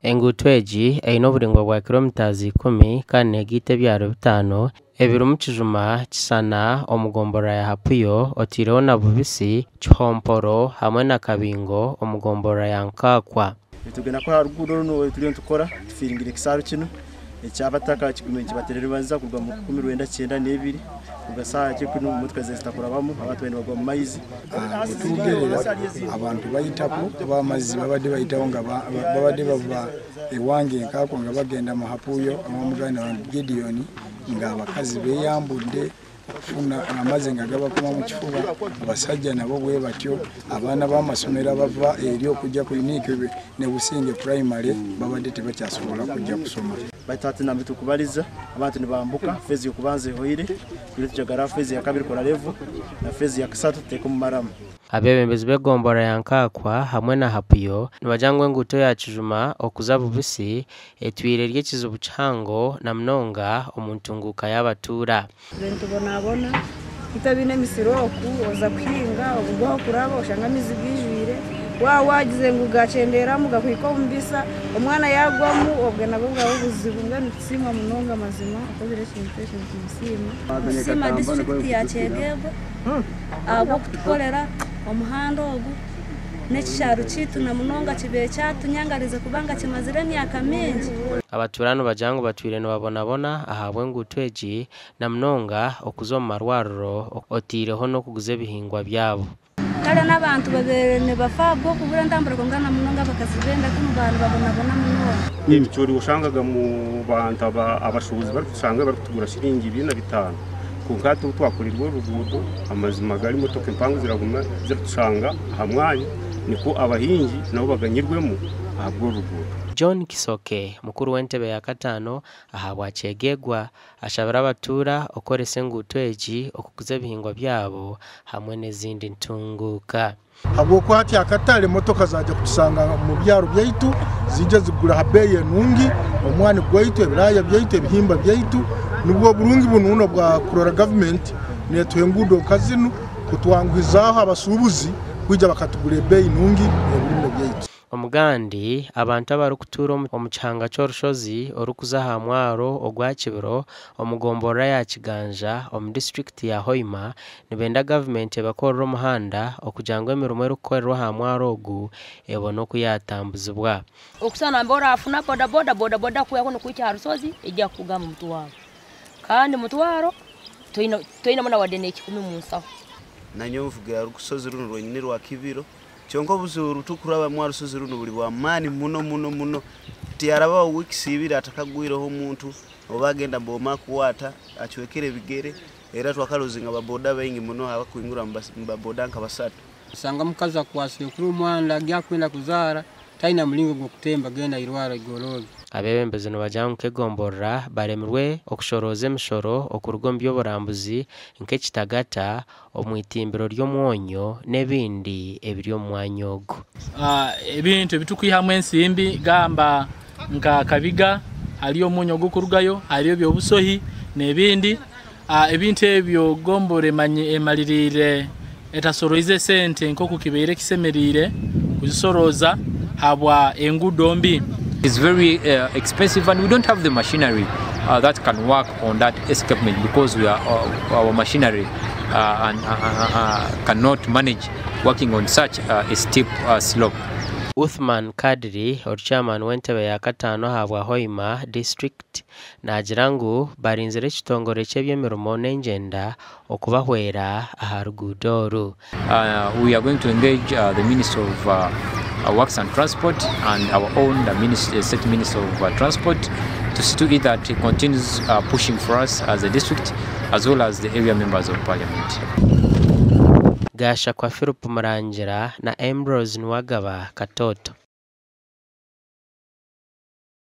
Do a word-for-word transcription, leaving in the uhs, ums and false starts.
Engutweji eino buringo bwa kilometers ikumi kandi negite byaro bitano ebiru mu kijuma kisana omugombora ya hapuyo otireho na bubisi chihomporo hamwe na kabingo omugombora ya nkakwa. Tugena ko haruguru no turiyo tukora tufiringire kisaru kino ecyabataka kigume kibaterera banza kugwa mu kumi rwenda cyenda n'ebiri ugasaha cyo kuno umutwe zestakurabamo abantu bene bagwa mu mayizi tugerera abantu bayitapo bamazi babade bayitaho nga babade bava ewange nkako nga bagenda mu hapuyo amugana wa Gideon nga abakazi beyambude funa amaze nga gabakoma mu kifuba abasajja nabo bwe batyo abana b'amasomero bava eri okujja ku unique ne Businge primary babade tebakyasobola kujja kusoma batatu na bitu kubaliza abantu ne bambuka fezi yokubanze hoire ile tujagara fezi ya kabiri kora level na fezi ya kasatu teko mu marama. Abebembezi begombora ya nkakwa hamwe na hapuyo nibajangwe nguto ya kijuma okuza bubisi etwire ryekizo bucango na mnonga omuntunguka y'abatura. Bintu bonabona itabine misiroku oza kwinga ubwo kuraba oshanga mizigijwire wa wagize ngo gacendera mu gakwiko mbisa umwana yagwamu obwe nabo bwabo buzibunga nitsima munonga mazima akozere impatient musima sima district ya Chegego abo kutukolera omuhando ogu n'ekisharo kitu na munonga kibe cyatunyangarize kubanga kimazire myaka mingi. Abaturano bajangu batwire no babonabona ahabwe ngutweji na mnonga okuzoma marwarro otireho no kuguze bihingwa byabo. Kale n'abantu babere ne bafabwo kubura ndambara kongana munonga bakazibenda kumubana babonabona munonga. N'imicori ushangaga mu bantu abashubuzi bari kusanga bari kutugura shiringi ibiri na bitanu. Kunkatu twakurirwa rugudo amazima gari motoke mpangu ziraguma ziratushanga hamwanya niko abahingi nabo baganyirwemo ahabwo rugudo. John Kisoke mukuru w'entebe ya katano ahabwa Chegegwa ashabara abatura okorese ngutweji okukuze bihingwa byabo hamwe n'ezindi ntunguka. Habwo kwati akatale motoka zaje kusanga mu byaro byaitu zinje zigura habeye nungi omwana gwaitu ebiraya byaitu ebihimba byaitu nubwo burungi bununo bwa kurora government netwe ngudo kazinu kutwangwizaho abasubuzi kujya bakatugura ebeye nungi ebirimo byaitu. Omugandi abantu abari kutura omuchanga cy'orushozi orukuza hamwaro ogwakibiro omugombora ya Kiganja omu district ya Hoima nibenda government bakorera umuhanda okujangwa emirumo erukorerwa hamwaro ogu ebono kuyatambuzibwa okusana mbora afuna boda boda boda boda kuya kono kuicha harusozi ejja kugama mutwaro kandi mutwaro toina toina mona wadene kikumi munsaho nanyo mvuga rukusozi runo rwonyine rwa Kibiro chonko buzuru tukuraba mwa rusozi runo buli bwa mani muno muno muno tiaraba weeks ibiri atakagwiraho umuntu obagenda mboma kuwata achwekere bigere era twakalozinga baboda bayingi muno abakuingura mbaboda nkabasatu sanga mukaza kwasi kuri umwanda gyakwenda kuzara taina mulingo gwo kutemba genda irwara igorobe. Abebembezi no bajangu kegombora baremerwe okushoroze mishoro okurugombi y'oburambuzi nke kitagata omwitimbiro ry'omwonyo nebindi ebiryo mwanyogo. Ah ebintu bitukwihamwe ensimbi gamba nka kabiga aliyo munyogo kurugayo aliyo byobusohi nebindi ah ebintu ebyo gombore manye emalirire etasoroize sente nko kukibere kisemerire kuzisoroza habwa engudo mbi. It's very uh, expensive and we don't have the machinery uh, that can work on that escapement because we are uh, our machinery uh, and, uh, uh, cannot manage working on such uh, a steep uh, slope. Uthman Kadri or chairman w'entebe ya katano habwa Hoima district nagirangu barinzire kitongore cy'ebyemirumo n'engenda okubahwera aharugudoru. Uh, we are going to engage uh, the Minister of uh, Uh, Works and Transport and our own uh, minister, State Minister of uh, Transport to see to it that he continues uh, pushing for us as a district as well as the area members of Parliament. Gasha kwa Philip Murangira na Ambrose Nwagaba Katoto.